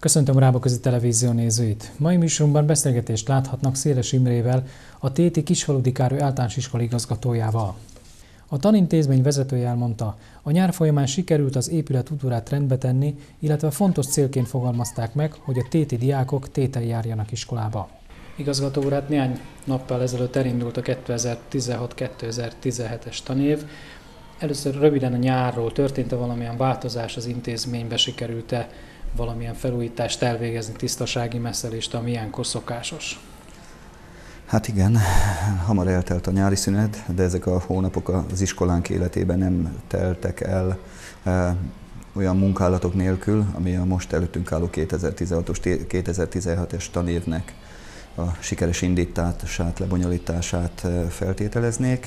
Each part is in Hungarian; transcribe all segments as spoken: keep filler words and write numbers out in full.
Köszöntöm a Rábaközi Televízió nézőit! Mai műsorunkban beszélgetést láthatnak Széles Imrével, a Téti Kisfaludy Károly Általános Iskola igazgatójával. A tanintézmény vezetője elmondta, a nyár folyamán sikerült az épület udvarát rendbe tenni, illetve fontos célként fogalmazták meg, hogy a téti diákok téten járjanak iskolába. Igazgató úr, hát néhány nappal ezelőtt elindult a kétezer-tizenhat kétezer-tizenhetes tanév. Először röviden a nyárról történt-e valamilyen változás az intézménybe, sikerült-e valamilyen felújítást elvégezni, tisztasági messzelést, ami ilyenkor szokásos? Hát igen, hamar eltelt a nyári szünet, de ezek a hónapok az iskolánk életében nem teltek el e, olyan munkálatok nélkül, ami a most előttünk álló kétezer-tizenhatos kétezer-tizenhetes tanévnek a sikeres indítását, lebonyolítását feltételeznék.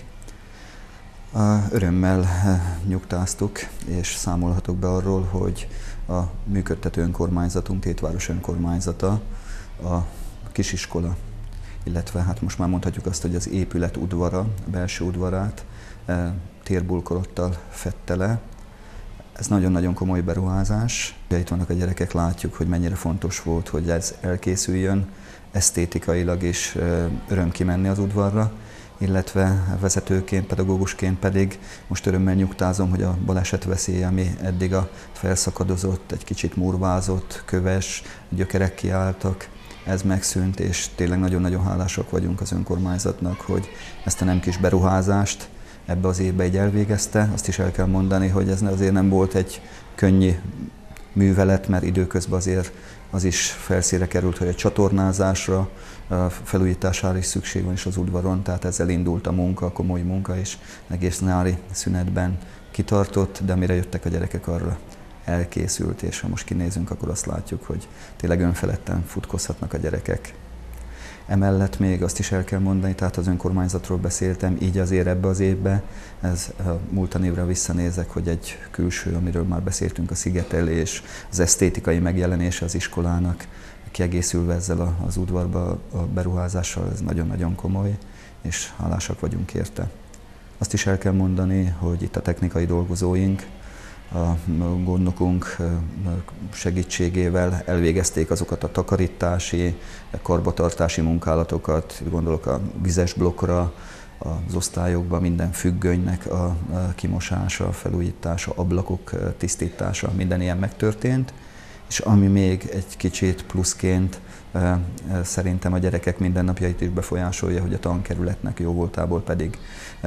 Örömmel nyugtáztuk és számolhatok be arról, hogy a működtető önkormányzatunk, Tétváros önkormányzata a kisiskola, illetve hát most már mondhatjuk azt, hogy az épület udvara, a belső udvarát térbulkorottal fedte le. Ez nagyon-nagyon komoly beruházás. Itt vannak a gyerekek, látjuk, hogy mennyire fontos volt, hogy ez elkészüljön, esztétikailag is öröm kimenni az udvarra, illetve vezetőként, pedagógusként pedig most örömmel nyugtázom, hogy a balesetveszély, ami eddig a felszakadozott, egy kicsit murvázott, köves, gyökerek kiálltak, ez megszűnt, és tényleg nagyon-nagyon hálásak vagyunk az önkormányzatnak, hogy ezt a nem kis beruházást ebbe az évbe így elvégezte. Azt is el kell mondani, hogy ez azért nem volt egy könnyű művelet, mert időközben azért az is felszínre került, hogy egy csatornázásra, felújítására is szükség van is az udvaron, tehát ezzel indult a munka, a komoly munka, és egész nyári szünetben kitartott, de amire jöttek a gyerekek, arra elkészült, és ha most kinézünk, akkor azt látjuk, hogy tényleg önfeledten futkozhatnak a gyerekek. Emellett még azt is el kell mondani, tehát az önkormányzatról beszéltem, így azért ebbe az évbe, ez a múlt évre visszanézek, hogy egy külső, amiről már beszéltünk, a szigetelés, az esztétikai megjelenése az iskolának, kiegészülve ezzel az udvarba a beruházással, ez nagyon-nagyon komoly, és hálásak vagyunk érte. Azt is el kell mondani, hogy itt a technikai dolgozóink, a gondnokunk segítségével elvégezték azokat a takarítási, karbantartási munkálatokat, gondolok a vizes blokkra, az osztályokban minden függönynek a kimosása, felújítása, ablakok tisztítása, minden ilyen megtörtént. És ami még egy kicsit pluszként szerintem a gyerekek mindennapjait is befolyásolja, hogy a tankerületnek jó voltából pedig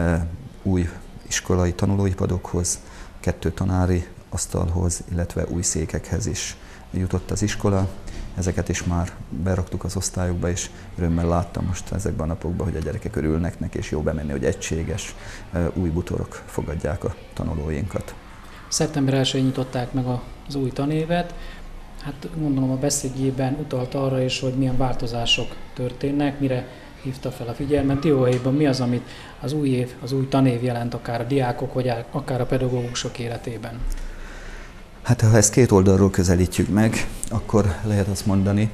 új iskolai tanulói padokhoz, kettő tanári asztalhoz, illetve új székekhez is jutott az iskola. Ezeket is már beraktuk az osztályokba, és örömmel láttam most ezekben a napokban, hogy a gyerekek örülnek neki, és jó bemenni, hogy egységes új bútorok fogadják a tanulóinkat. szeptember elsején nyitották meg az új tanévet. Hát gondolom a beszédjében utalt arra is, hogy milyen változások történnek, mire hívta fel a figyelmet. Dióhéjban mi az, amit az új év, az új tanév jelent akár a diákok, vagy akár a pedagógusok életében? Hát ha ezt két oldalról közelítjük meg, akkor lehet azt mondani,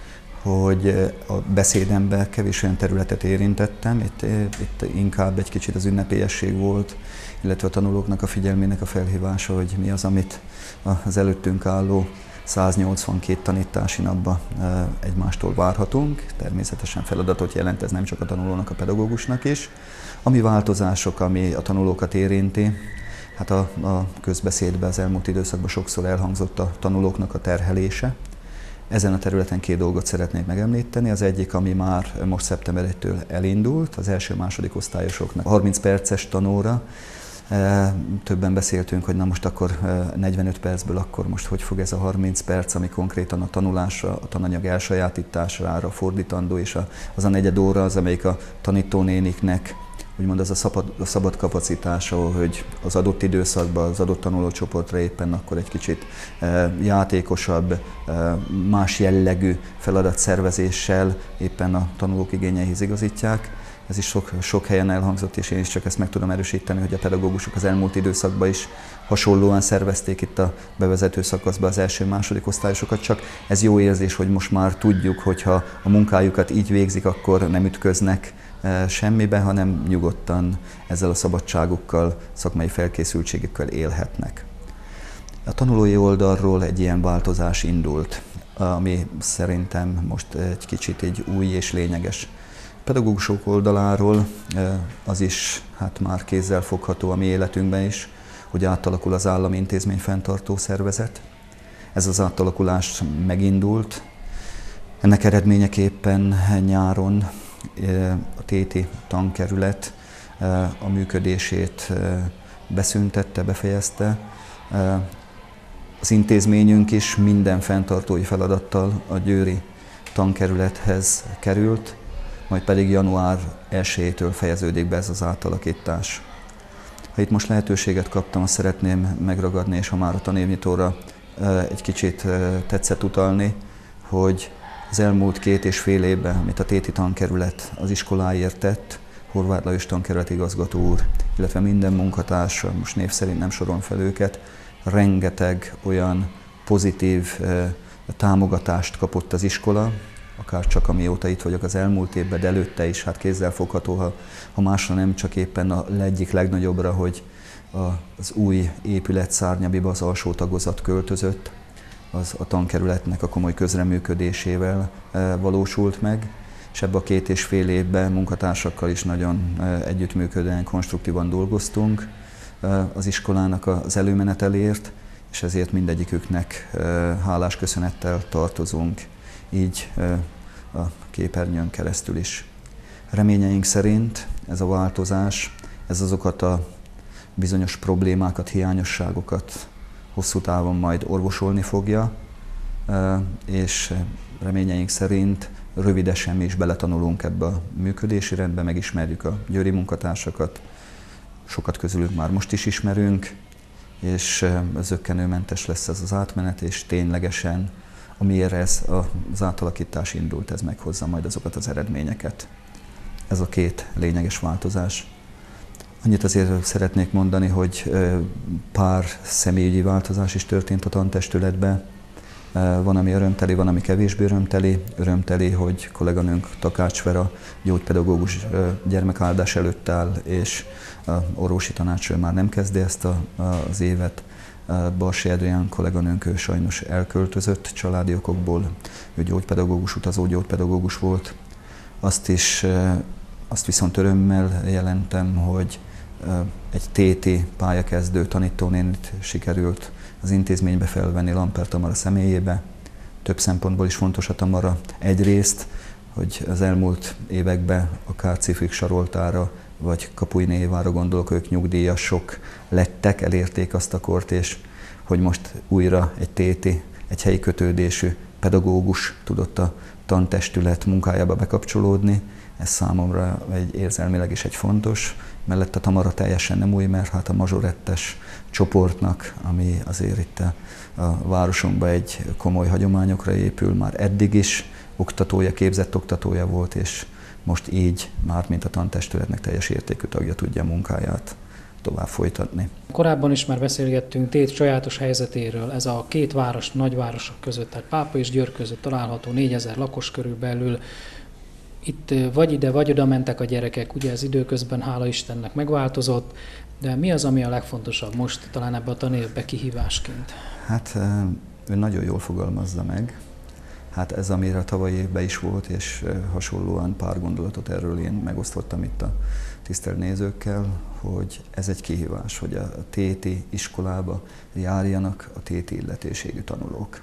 hogy a beszédemben kevés olyan területet érintettem, itt, itt inkább egy kicsit az ünnepélyesség volt, illetve a tanulóknak a figyelmének a felhívása, hogy mi az, amit az előttünk álló száznyolcvankét tanítási napban egymástól várhatunk. Természetesen feladatot jelent ez nem csak a tanulónak, a pedagógusnak is. Ami változások, ami a tanulókat érinti, hát a, a közbeszédben az elmúlt időszakban sokszor elhangzott a tanulóknak a terhelése. Ezen a területen két dolgot szeretnék megemlíteni. Az egyik, ami már most szeptember elsejétől elindult, az első-második osztályosoknak harminc perces tanóra. Többen beszéltünk, hogy na most akkor negyvenöt percből akkor most hogy fog ez a harminc perc, ami konkrétan a tanulásra, a tananyag elsajátítására fordítandó, és az a negyed óra az, amelyik a tanítónéniknek úgymond az a szabad, a szabad kapacitása, hogy az adott időszakban, az adott tanulócsoportra éppen akkor egy kicsit játékosabb, más jellegű feladatszervezéssel éppen a tanulók igényeihez igazítják. Ez is sok, sok helyen elhangzott, és én is csak ezt meg tudom erősíteni, hogy a pedagógusok az elmúlt időszakban is hasonlóan szervezték itt a bevezető szakaszban az első-második osztályosokat, csak ez jó érzés, hogy most már tudjuk, hogyha a munkájukat így végzik, akkor nem ütköznek semmibe, hanem nyugodtan ezzel a szabadságukkal, szakmai felkészültségükkel élhetnek. A tanulói oldalról egy ilyen változás indult. ami szerintem most egy kicsit egy új és lényeges. Pedagógusok oldaláról az is hát már kézzel fogható a mi életünkben is, hogy átalakul az állami intézmény fenntartó szervezet. Ez az átalakulás megindult. Ennek eredményeképpen nyáron a téti tankerület a működését beszüntette, befejezte. Az intézményünk is minden fenntartói feladattal a győri tankerülethez került, majd pedig január elsejétől fejeződik be ez az átalakítás. Ha itt most lehetőséget kaptam, azt szeretném megragadni, és ha már a tanévnyitóra egy kicsit tetszett utalni, hogy az elmúlt két és fél évben, amit a téti tankerület az iskoláért tett, Horváth Lajos tankerület igazgató úr, illetve minden munkatársa, most név szerint nem sorolom fel őket, rengeteg olyan pozitív támogatást kapott az iskola, akár csak amióta itt vagyok az elmúlt évben, de előtte is, hát kézzelfogható, ha, ha másra nem, csak éppen a egyik legnagyobbra, hogy a, az új épület szárnyabiba az alsó tagozat költözött, az a tankerületnek a komoly közreműködésével e, valósult meg, és ebben a két és fél évben munkatársakkal is nagyon e, együttműködően, konstruktívan dolgoztunk e, az iskolának az előmenetelért, és ezért mindegyiküknek e, hálás köszönettel tartozunk, így e, a képernyőn keresztül is. Reményeink szerint ez a változás, ez azokat a bizonyos problémákat, hiányosságokat hosszú távon majd orvosolni fogja, és reményeink szerint rövidesen mi is beletanulunk ebbe a működési rendbe, megismerjük a győri munkatársakat, sokat közülük már most is ismerünk, és zökkenőmentes lesz ez az átmenet, és ténylegesen, amiért ez az átalakítás indult, ez meghozza majd azokat az eredményeket. Ez a két lényeges változás. Annyit azért szeretnék mondani, hogy pár személyügyi változás is történt a tantestületben. Van, ami örömteli, van, ami kevésbé örömteli. Örömteli, hogy kolléganőnk Takács Vera gyógypedagógus gyermekáldás előtt áll, és orvosi tanácsról már nem kezdi ezt a, az évet. Barsy Adrián kolléganőnk, ő sajnos elköltözött családi okokból. Ő gyógypedagógus, utazó gyógypedagógus volt. Azt is, azt viszont örömmel jelentem, hogy egy téti pályakezdő tanítónénit sikerült az intézménybe felvenni Lamper Tamara személyébe. Több szempontból is fontos a Tamara. Egyrészt, hogy az elmúlt években akár Cifrik Saroltára vagy Kapuiné Évára gondolok, ők nyugdíjasok lettek, elérték azt a kort, és hogy most újra egy téti, egy helyi kötődésű pedagógus tudott a tantestület munkájába bekapcsolódni. Ez számomra egy érzelmileg is egy fontos. Mellett a Tamara teljesen nem új, mert hát a mazsorettes csoportnak, ami azért itt a, a városunkban egy komoly hagyományokra épül, már eddig is oktatója, képzett oktatója volt, és most így már, mint a tantestületnek teljes értékű tagja tudja a munkáját tovább folytatni. Korábban is már beszélgettünk Tét sajátos helyzetéről. Ez a két város, nagyvárosok között, tehát Pápa és Győr között található négyezer lakos körülbelül. Itt vagy ide, vagy oda mentek a gyerekek, ugye ez időközben, hála Istennek, megváltozott, de mi az, ami a legfontosabb most talán ebben a tanévben kihívásként? Hát ő nagyon jól fogalmazza meg. Hát ez, amire a tavalyi évben is volt, és hasonlóan pár gondolatot erről én megosztottam itt a tisztelt nézőkkel, hogy ez egy kihívás, hogy a téti iskolába járjanak a téti illetőségű tanulók.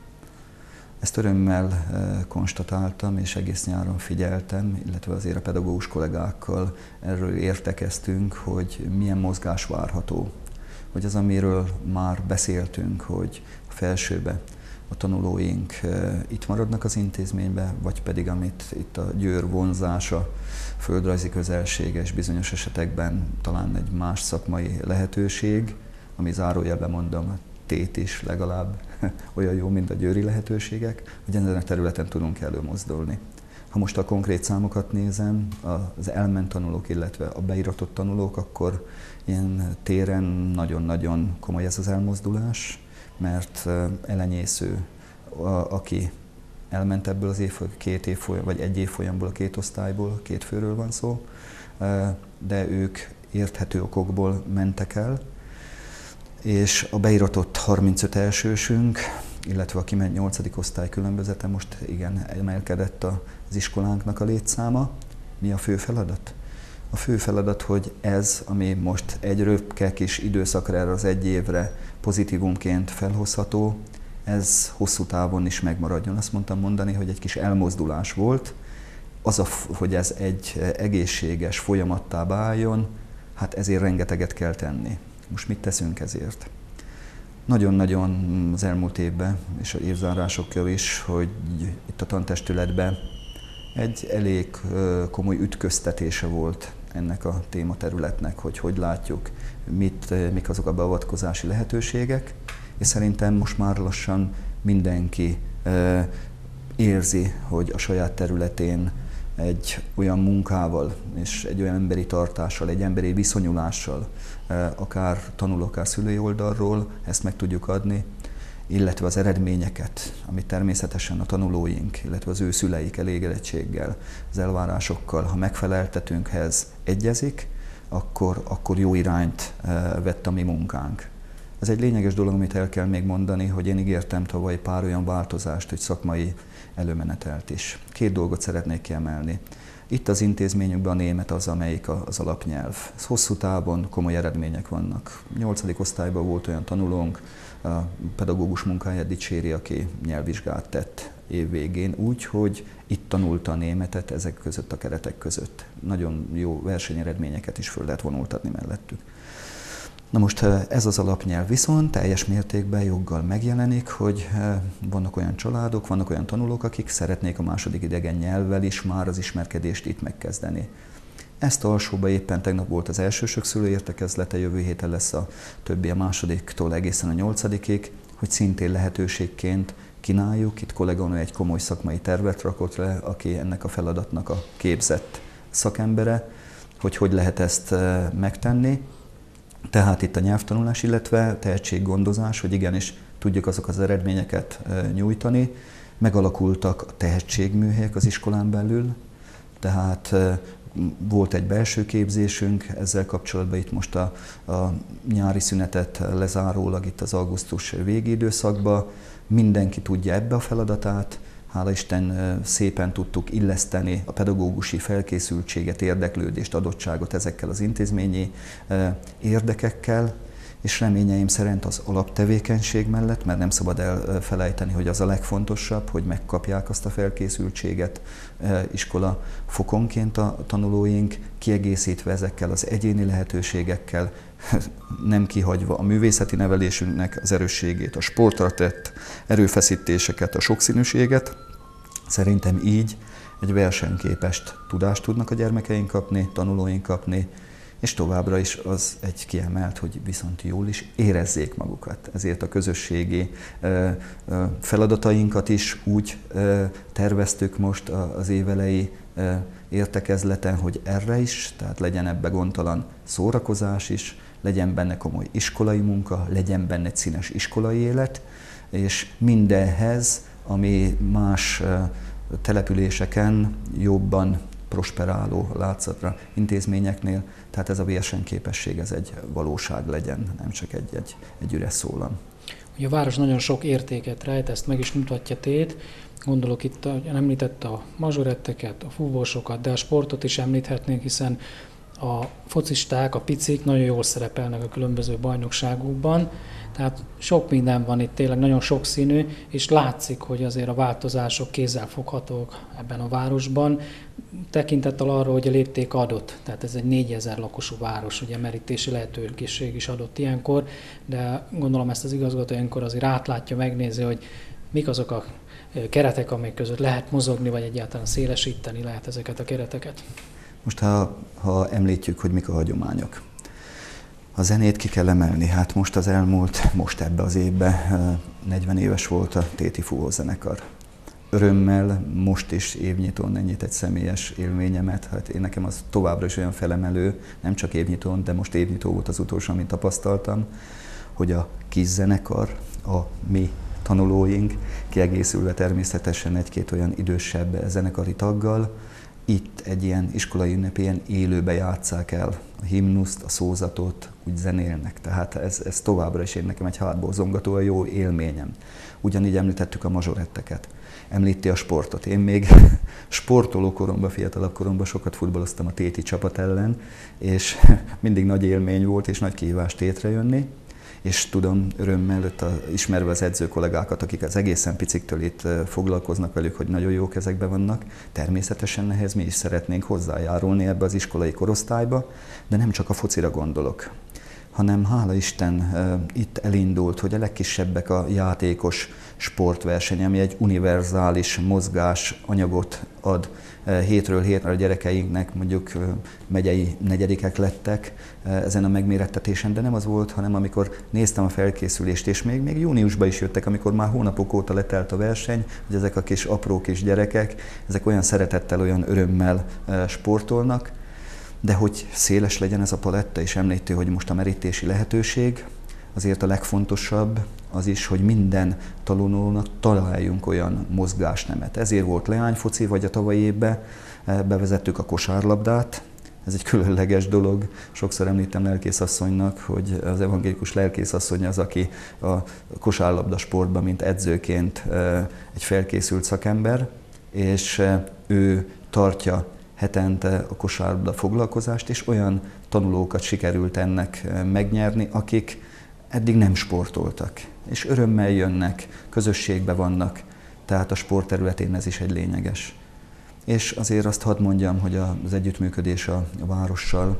Ezt örömmel konstatáltam, és egész nyáron figyeltem, illetve azért a pedagógus kollégákkal erről értekeztünk, hogy milyen mozgás várható. Hogy az, amiről már beszéltünk, hogy a felsőbe a tanulóink itt maradnak az intézményben, vagy pedig amit itt a Győr vonzása, földrajzi közelsége és bizonyos esetekben talán egy más szakmai lehetőség, ami zárójelben mondom, Tét is legalább olyan jó, mint a győri lehetőségek, hogy ezen a területen tudunk előmozdulni. Ha most a konkrét számokat nézem, az elment tanulók, illetve a beiratott tanulók, akkor ilyen téren nagyon-nagyon komoly ez az elmozdulás, mert elenyésző, aki elment ebből az év, két évfolyam, vagy egy évfolyamból, a két osztályból, két főről van szó, de ők érthető okokból mentek el, és a beiratott harmincöt elsősünk, illetve a kiment nyolcadik osztály különbözete, most igen, emelkedett az iskolánknak a létszáma. Mi a fő feladat? A fő feladat, hogy ez, ami most egy röpke kis időszakra, erre az egy évre pozitívumként felhozható, ez hosszú távon is megmaradjon. Azt mondtam mondani, hogy egy kis elmozdulás volt, az, a, hogy ez egy egészséges folyamattá váljon, hát ezért rengeteget kell tenni. Most mit teszünk ezért? Nagyon-nagyon az elmúlt évben, és az évzárásokkal is, hogy itt a tantestületben egy elég komoly ütköztetése volt ennek a tématerületnek, hogy hogy látjuk, mit, mik azok a beavatkozási lehetőségek, és szerintem most már lassan mindenki érzi, hogy a saját területén egy olyan munkával és egy olyan emberi tartással, egy emberi viszonyulással, akár tanuló, akár szülői oldalról ezt meg tudjuk adni, illetve az eredményeket, amit természetesen a tanulóink, illetve az ő szüleik elégedettséggel, az elvárásokkal, ha megfeleltetünk, ha ez egyezik, akkor, akkor jó irányt vett a mi munkánk. Ez egy lényeges dolog, amit el kell még mondani, hogy én ígértem tavaly pár olyan változást, hogy szakmai előmenetelt is. Két dolgot szeretnék kiemelni. Itt az intézményünkben a német az, amelyik az alapnyelv. Ez hosszú távon komoly eredmények vannak. Nyolcadik osztályban volt olyan tanulónk, a pedagógus munkáját dicséri, aki nyelvvizsgát tett évvégén úgy, hogy itt tanulta a németet ezek között a keretek között. Nagyon jó versenyeredményeket is föl lehet vonultatni mellettük. Na most ez az alapnyelv viszont teljes mértékben joggal megjelenik, hogy vannak olyan családok, vannak olyan tanulók, akik szeretnék a második idegen nyelvvel is már az ismerkedést itt megkezdeni. Ezt alsóba éppen tegnap volt az elsősök szülőértekezlete, jövő héten lesz a többi a másodiktól egészen a nyolcadikig, hogy szintén lehetőségként kínáljuk. Itt kolléganő egy komoly szakmai tervet rakott le, aki ennek a feladatnak a képzett szakembere, hogy hogy lehet ezt megtenni. Tehát itt a nyelvtanulás, illetve tehetséggondozás, hogy igenis tudjuk azok az eredményeket nyújtani. Megalakultak a tehetségműhelyek az iskolán belül, tehát volt egy belső képzésünk ezzel kapcsolatban, itt most a, a nyári szünetet lezárólag itt az augusztus végi időszakban. Mindenki tudja ebbe a feladatát, hála Isten szépen tudtuk illeszteni a pedagógusi felkészültséget, érdeklődést, adottságot ezekkel az intézményi érdekekkel, és reményeim szerint az alaptevékenység mellett, mert nem szabad elfelejteni, hogy az a legfontosabb, hogy megkapják azt a felkészültséget iskola fokonként a tanulóink, kiegészítve ezekkel az egyéni lehetőségekkel, nem kihagyva a művészeti nevelésünknek az erősségét, a sportra tett erőfeszítéseket, a sokszínűséget. Szerintem így egy versenyképes tudást tudnak a gyermekeink kapni, tanulóink kapni, és továbbra is az egy kiemelt, hogy viszont jól is érezzék magukat. Ezért a közösségi feladatainkat is úgy terveztük most az évelei értekezleten, hogy erre is, tehát legyen ebbe gondtalan szórakozás is, legyen benne komoly iskolai munka, legyen benne színes iskolai élet, és mindenhez, ami más településeken jobban prosperáló látszatra intézményeknél, tehát ez a versenyképesség, ez egy valóság legyen, nem csak egy, egy, egy üres szólam. Ugye a város nagyon sok értéket rejt, ezt meg is mutatja tét. Gondolok itt, említette a mazsoretteket, a fúvósokat, de a sportot is említhetnénk, hiszen a focisták, a picik nagyon jól szerepelnek a különböző bajnokságokban. Tehát sok minden van itt, tényleg nagyon sokszínű, és látszik, hogy azért a változások kézzelfoghatók ebben a városban. Tekintettel arra, hogy a lépték adott, tehát ez egy négyezer lakosú város, ugye merítési lehetőség is adott ilyenkor, de gondolom ezt az igazgató ilyenkor azért átlátja, megnézi, hogy mik azok a keretek, amik között lehet mozogni, vagy egyáltalán szélesíteni lehet ezeket a kereteket. Most ha, ha említjük, hogy mik a hagyományok. A zenét ki kell emelni. Hát most az elmúlt, most ebbe az évben negyven éves volt a Téti Fúvózenekar. Örömmel most is évnyitón ennyit egy személyes élményemet. Hát én nekem az továbbra is olyan felemelő, nem csak évnyitón, de most évnyitó volt az utolsó, amit tapasztaltam, hogy a kis zenekar, a mi tanulóink, kiegészülve természetesen egy-két olyan idősebb zenekari taggal, itt egy ilyen iskolai ünnepén élőbe játsszák el a himnuszt, a szózatot, úgy zenélnek. Tehát ez, ez továbbra is én nekem egy hátborzongató, a jó élményem. Ugyanígy említettük a mazsoretteket. Említi a sportot. Én még sportoló koromban, fiatalabb koromban sokat futballoztam a téti csapat ellen, és mindig nagy élmény volt, és nagy kihívás tétre jönni. És tudom örömmel, ott a, ismerve az edző kollégákat, akik az egészen piciktől itt foglalkoznak velük, hogy nagyon jó kezekben vannak, természetesen ehhez mi is szeretnénk hozzájárulni ebbe az iskolai korosztályba, de nem csak a focira gondolok, hanem hála Isten itt elindult, hogy a legkisebbek a játékos sportverseny, ami egy univerzális mozgás anyagot ad hétről hétre a gyerekeinknek, mondjuk megyei negyedikek lettek ezen a megmérettetésen, de nem az volt, hanem amikor néztem a felkészülést, és még, még júniusban is jöttek, amikor már hónapok óta letelt a verseny, hogy ezek a kis apró kis gyerekek, ezek olyan szeretettel, olyan örömmel sportolnak, de hogy széles legyen ez a paletta, és említi, hogy most a merítési lehetőség, azért a legfontosabb az is, hogy minden tanulónak találjunk olyan mozgásnemet. Ezért volt leányfoci, vagy a tavalyi évben bevezettük a kosárlabdát. Ez egy különleges dolog. Sokszor említem lelkészasszonynak, hogy az evangélikus lelkészasszony az, aki a kosárlabda sportban, mint edzőként egy felkészült szakember, és ő tartja hetente a kosárlabda foglalkozást, és olyan tanulókat sikerült ennek megnyerni, akik eddig nem sportoltak, és örömmel jönnek, közösségbe vannak, tehát a sport területén ez is egy lényeges. És azért azt hadd mondjam, hogy az együttműködés a várossal,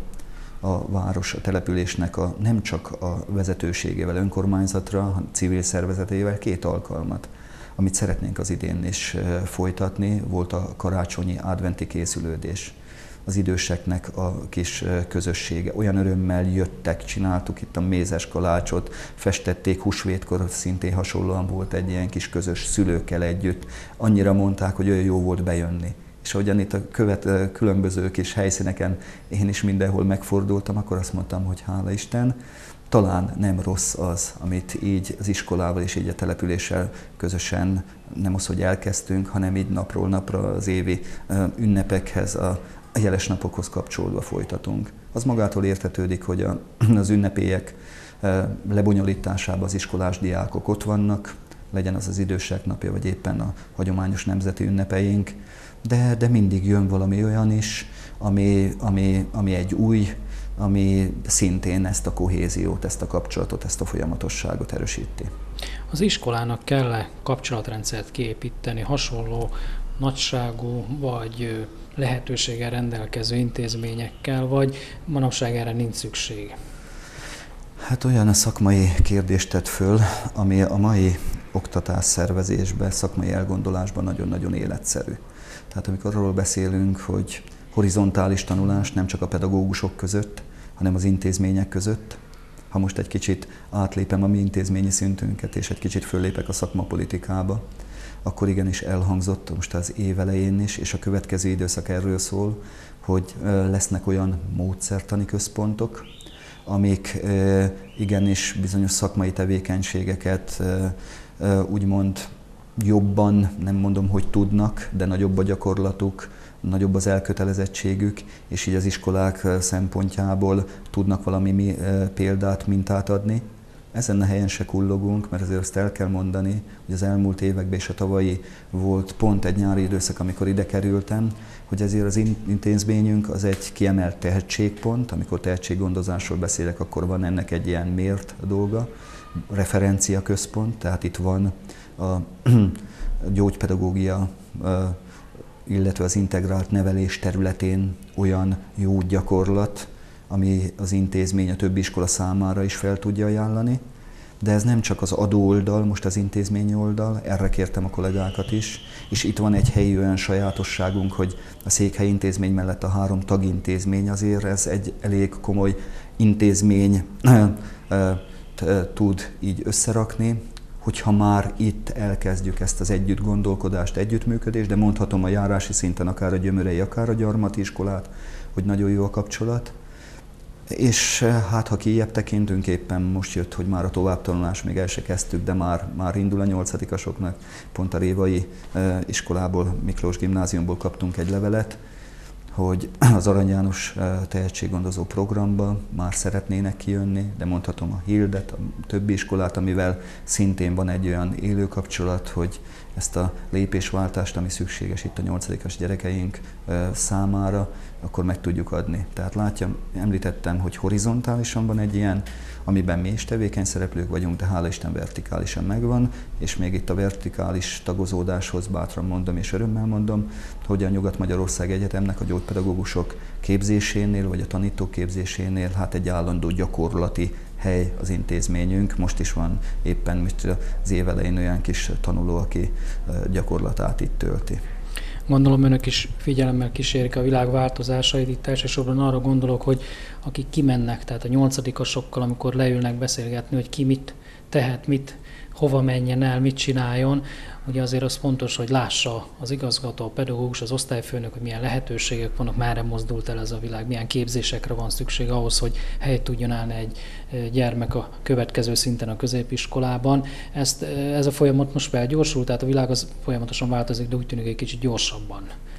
a város, a településnek a, nem csak a vezetőségével, önkormányzatra, hanem civil szervezetével két alkalmat, amit szeretnénk az idén is folytatni, volt a karácsonyi adventi készülődés. Az időseknek a kis közössége. Olyan örömmel jöttek, csináltuk itt a mézes kalácsot, festették húsvétkor, szintén hasonlóan volt egy ilyen kis közös szülőkkel együtt. Annyira mondták, hogy olyan jó volt bejönni. És ahogyan itt a követ, különböző kis helyszíneken én is mindenhol megfordultam, akkor azt mondtam, hogy hála Isten, talán nem rossz az, amit így az iskolával és így a településsel közösen nem az, hogy elkezdtünk, hanem így napról napra az évi ünnepekhez, a a jeles napokhoz kapcsolódva folytatunk. Az magától értetődik, hogy a, az ünnepélyek lebonyolításában az iskolás diákok ott vannak, legyen az az idősek napja, vagy éppen a hagyományos nemzeti ünnepeink, de, de mindig jön valami olyan is, ami, ami, ami egy új, ami szintén ezt a kohéziót, ezt a kapcsolatot, ezt a folyamatosságot erősíti. Az iskolának kell-e kapcsolatrendszert kiépíteni hasonló nagyságú vagy lehetőséggel rendelkező intézményekkel, vagy manapság erre nincs szükség? Hát olyan a szakmai kérdést tett föl, ami a mai oktatásszervezésben, szakmai elgondolásban nagyon-nagyon életszerű. Tehát amikor arról beszélünk, hogy horizontális tanulás nem csak a pedagógusok között, hanem az intézmények között, ha most egy kicsit átlépem a mi intézményi szintünket, és egy kicsit föllépek a szakmapolitikába, akkor igenis elhangzott most az év elején is, és a következő időszak erről szól, hogy lesznek olyan módszertani központok, amik igenis bizonyos szakmai tevékenységeket úgymond jobban, nem mondom, hogy tudnak, de nagyobb a gyakorlatuk, nagyobb az elkötelezettségük, és így az iskolák szempontjából tudnak valami példát, mintát adni. Ezen a helyen se kullogunk, mert azért azt el kell mondani, hogy az elmúlt években és a tavalyi volt pont egy nyári időszak, amikor ide kerültem, hogy ezért az intézményünk az egy kiemelt tehetségpont, amikor tehetséggondozásról beszélek, akkor van ennek egy ilyen mért dolga, referenciaközpont, tehát itt van a gyógypedagógia, illetve az integrált nevelés területén olyan jó gyakorlat, ami az intézmény a többi iskola számára is fel tudja ajánlani. De ez nem csak az adó oldal, most az intézményi oldal, erre kértem a kollégákat is, és itt van egy helyi olyan sajátosságunk, hogy a székhelyi intézmény mellett a három tagintézmény, azért ez egy elég komoly intézmény tud így összerakni, hogyha már itt elkezdjük ezt az együtt gondolkodást, együttműködést, de mondhatom a járási szinten akár a Gyömörei, akár a Gyarmati iskolát, hogy nagyon jó a kapcsolat. És hát, ha kijebb tekintünk, éppen most jött, hogy már a továbbtanulás, még el se kezdtük, de már, már indul a nyolcadikasoknak. Pont a révai iskolából, Miklós gimnáziumból kaptunk egy levelet, hogy az Arany János tehetséggondozó programba már szeretnének kijönni, de mondhatom a Hildet, a többi iskolát, amivel szintén van egy olyan élő kapcsolat, hogy ezt a lépésváltást, ami szükséges itt a nyolcadikos gyerekeink számára, akkor meg tudjuk adni. Tehát látja, említettem, hogy horizontálisan van egy ilyen, amiben mi is tevékeny szereplők vagyunk, de hála Isten vertikálisan megvan, és még itt a vertikális tagozódáshoz bátran mondom és örömmel mondom, hogy a Nyugat-Magyarország Egyetemnek a gyógypedagógusok képzésénél, vagy a tanítók képzésénél hát egy állandó gyakorlati hely az intézményünk. Most is van éppen most az év elején olyan kis tanuló, aki gyakorlatát itt tölti. Gondolom önök is figyelemmel kísérik a világ változásait, itt elsősorban arra gondolok, hogy akik kimennek, tehát a nyolcadikasokkal, amikor leülnek beszélgetni, hogy ki mit tehet, mit, hova menjen el, mit csináljon, ugye azért az fontos, hogy lássa az igazgató, a pedagógus, az osztályfőnök, hogy milyen lehetőségek vannak, merre mozdult el ez a világ, milyen képzésekre van szükség ahhoz, hogy helyt tudjon állni egy gyermek a következő szinten a középiskolában. Ezt, ez a folyamat most felgyorsult, tehát a világ az folyamatosan változik, de úgy tűnik egy kicsit gyorsabban.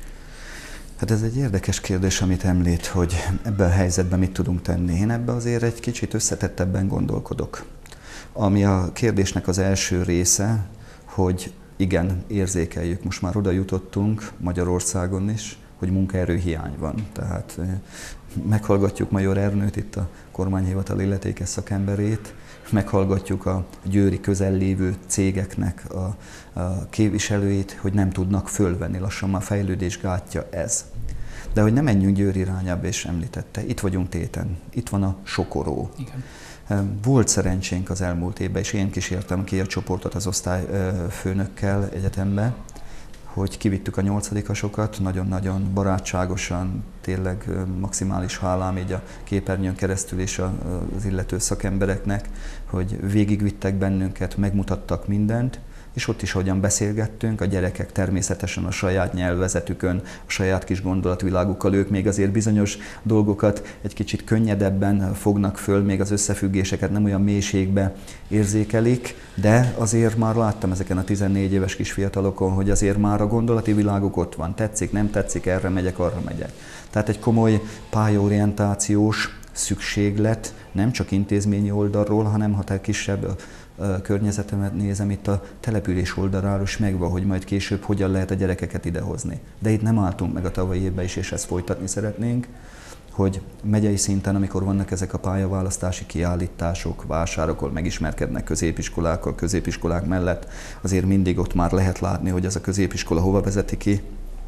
Hát ez egy érdekes kérdés, amit említ, hogy ebben a helyzetben mit tudunk tenni. Én ebben azért egy kicsit összetettebben gondolkodok. Ami a kérdésnek az első része, hogy igen, érzékeljük, most már oda jutottunk Magyarországon is, hogy munkaerőhiány van. Tehát meghallgatjuk Major Ernőt, itt a kormányhivatal illetékes szakemberét, meghallgatjuk a győri közel lévő cégeknek a, a képviselőit, hogy nem tudnak fölvenni, lassan már fejlődés gátja ez. De hogy nem menjünk Győr irányába, és említette, itt vagyunk téten, itt van a Sokoró. Igen. Volt szerencsénk az elmúlt évben, és én kísértem ki a csoportot az osztályfőnökkel egyetembe, hogy kivittük a nyolcadikasokat, nagyon-nagyon barátságosan, tényleg maximális hálám így a képernyőn keresztül és az illető szakembereknek, hogy végigvittek bennünket, megmutattak mindent, és ott is, hogyan beszélgettünk, a gyerekek természetesen a saját nyelvezetükön, a saját kis gondolatvilágukkal, ők még azért bizonyos dolgokat egy kicsit könnyedebben fognak föl, még az összefüggéseket nem olyan mélységbe érzékelik, de azért már láttam ezeken a tizennégy éves kis fiatalokon, hogy azért már a gondolati világuk ott van, tetszik, nem tetszik, erre megyek, arra megyek. Tehát egy komoly pályaorientációs szükséglet, nem csak intézményi oldalról, hanem ha te kisebb környezetemet nézem, itt a település oldaláról is megvan, hogy majd később hogyan lehet a gyerekeket idehozni. De itt nem álltunk meg a tavalyi évben is, és ezt folytatni szeretnénk, hogy megyei szinten, amikor vannak ezek a pályaválasztási kiállítások, vásárok, ahol megismerkednek középiskolákkal, középiskolák mellett, azért mindig ott már lehet látni, hogy ez a középiskola hova vezeti ki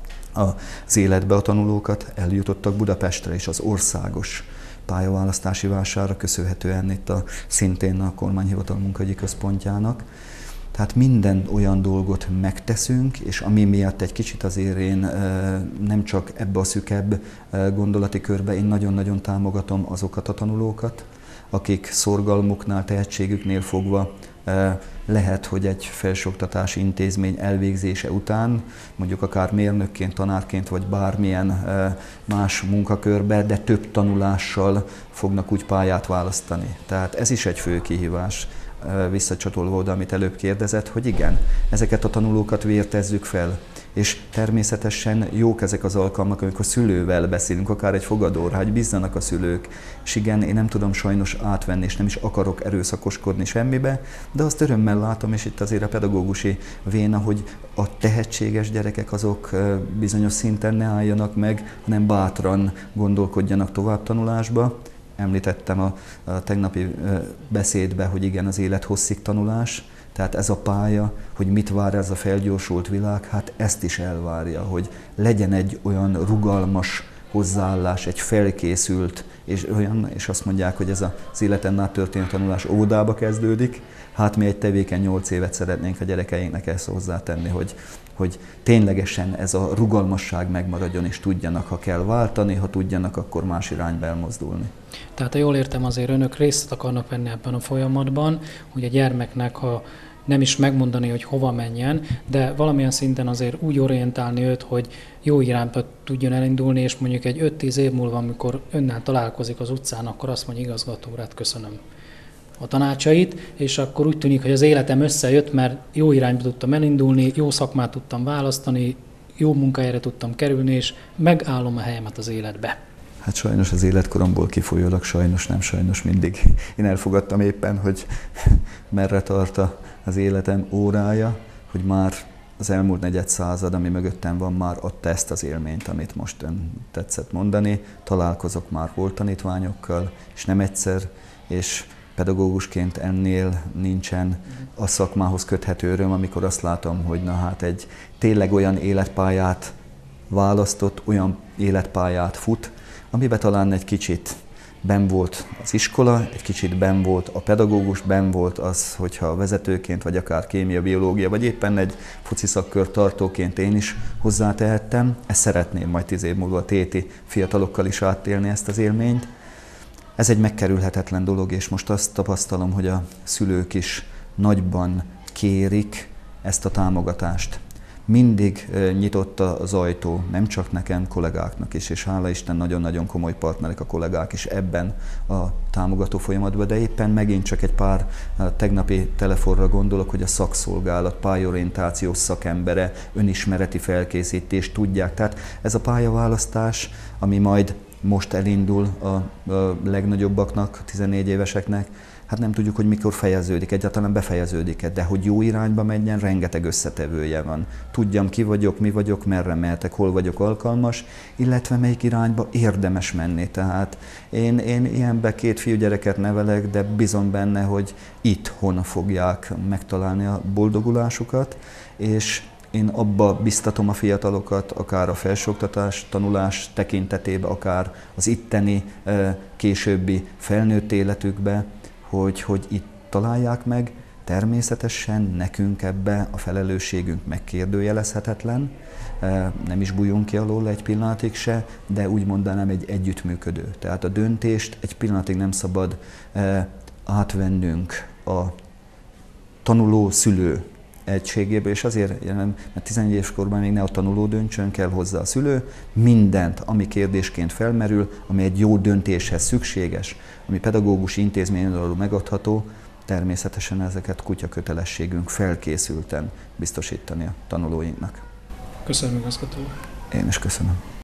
az életbe a tanulókat. Eljutottak Budapestre is az országos pályaválasztási vásárra, köszönhetően itt a, szintén a kormányhivatal munkahogyi központjának. Tehát minden olyan dolgot megteszünk, és ami miatt egy kicsit azért én nem csak ebbe a szükebb gondolati körbe, én nagyon-nagyon támogatom azokat a tanulókat, akik szorgalmuknál, tehetségüknél fogva lehet, hogy egy felsőoktatási intézmény elvégzése után, mondjuk akár mérnökként, tanárként, vagy bármilyen más munkakörbe, de több tanulással fognak úgy pályát választani. Tehát ez is egy fő kihívás, visszacsatolva oda, amit előbb kérdezett, hogy igen, ezeket a tanulókat vértezzük fel. És természetesen jók ezek az alkalmak, amikor szülővel beszélünk, akár egy fogadóra, hogy bízzanak a szülők. És igen, én nem tudom sajnos átvenni, és nem is akarok erőszakoskodni semmibe, de azt örömmel látom, és itt azért a pedagógusi véna, hogy a tehetséges gyerekek azok bizonyos szinten ne álljanak meg, hanem bátran gondolkodjanak továbbtanulásba. Említettem a, a tegnapi beszédbe, hogy igen, az élethosszig tanulás, tehát ez a pálya, hogy mit vár ez a felgyorsult világ, hát ezt is elvárja, hogy legyen egy olyan rugalmas hozzáállás, egy felkészült, és olyan, és azt mondják, hogy ez az életen át történő tanulás óvodába kezdődik, hát mi egy tevékeny nyolc évet szeretnénk a gyerekeinknek ezt hozzátenni, hogy, hogy ténylegesen ez a rugalmasság megmaradjon, és tudjanak, ha kell váltani, ha tudjanak, akkor más irányba elmozdulni. Tehát ha jól értem, azért önök részt akarnak venni ebben a folyamatban, hogy a gyermeknek, ha nem is megmondani, hogy hova menjen, de valamilyen szinten azért úgy orientálni őt, hogy jó irányba tudjon elindulni, és mondjuk egy öt-tíz év múlva, amikor önnel találkozik az utcán, akkor azt mondja, igazgató urat, köszönöm a tanácsait, és akkor úgy tűnik, hogy az életem összejött, mert jó irányba tudtam elindulni, jó szakmát tudtam választani, jó munkahelyre tudtam kerülni, és megállom a helyemet az életbe. Hát sajnos az életkoromból kifolyólag, sajnos nem sajnos mindig. Én elfogadtam éppen, hogy merre tart az életem órája, hogy már az elmúlt negyed század, ami mögöttem van, már adta ezt az élményt, amit most ön tetszett mondani. Találkozok már volt tanítványokkal, és nem egyszer, és pedagógusként ennél nincsen a szakmához köthető öröm, amikor azt látom, hogy na hát egy tényleg olyan életpályát választott, olyan életpályát fut, amiben talán egy kicsit benn volt az iskola, egy kicsit benn volt a pedagógus, benn volt az, hogyha vezetőként, vagy akár kémia, biológia, vagy éppen egy foci szakkör tartóként én is hozzátehettem. Ezt szeretném majd tíz év múlva a téti fiatalokkal is átélni ezt az élményt. Ez egy megkerülhetetlen dolog, és most azt tapasztalom, hogy a szülők is nagyban kérik ezt a támogatást. Mindig nyitott az ajtó, nem csak nekem, kollégáknak is, és hála Isten nagyon-nagyon komoly partnerek a kollégák is ebben a támogató folyamatban, de éppen megint csak egy pár tegnapi telefonra gondolok, hogy a szakszolgálat, pályorientációs szakembere, önismereti felkészítés tudják. Tehát ez a pályaválasztás, ami majd most elindul a, a legnagyobbaknak, tizennégy éveseknek, hát nem tudjuk, hogy mikor fejeződik, egyáltalán befejeződik-e, de hogy jó irányba menjen, rengeteg összetevője van. Tudjam, ki vagyok, mi vagyok, merre mehetek, hol vagyok alkalmas, illetve melyik irányba érdemes menni. Tehát én, én ilyenbe két fiúgyereket nevelek, de bízom benne, hogy itthon fogják megtalálni a boldogulásukat, és én abba biztatom a fiatalokat, akár a felsőoktatás, tanulás tekintetében, akár az itteni későbbi felnőtt életükbe, hogy, hogy itt találják meg. Természetesen nekünk ebbe a felelősségünk megkérdőjelezhetetlen, nem is bújjunk ki alól egy pillanatig se, de úgy mondanám egy együttműködő. Tehát a döntést egy pillanatig nem szabad átvennünk a tanuló-szülő egységébe, és azért, mert tizennégy éves korban még ne a tanuló döntsön, kell hozzá a szülő, mindent, ami kérdésként felmerül, ami egy jó döntéshez szükséges, ami pedagógus intézményről megadható, természetesen ezeket kutyakötelességünk felkészülten biztosítani a tanulóinknak. Köszönöm, igazgató úr. Én is köszönöm.